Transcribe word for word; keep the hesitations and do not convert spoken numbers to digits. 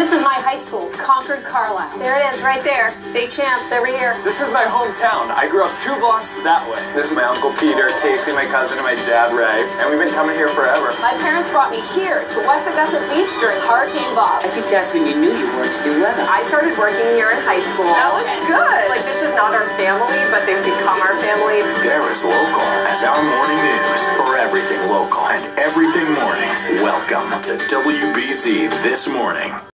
This is my high school, Concord Carlisle. There it is, right there. State champs every year. This is my hometown. I grew up two blocks that way. This is my Uncle Peter, Casey, my cousin, and my dad, Ray. And we've been coming here forever. My parents brought me here to West Augusta Beach during Hurricane Bob. I think that's when you knew you weren't to do weather. I started working here in high school. That looks good. Like, this is not our family, but they've become our family. There is local as our morning news for everything local and everything mornings. Welcome to W B Z This Morning.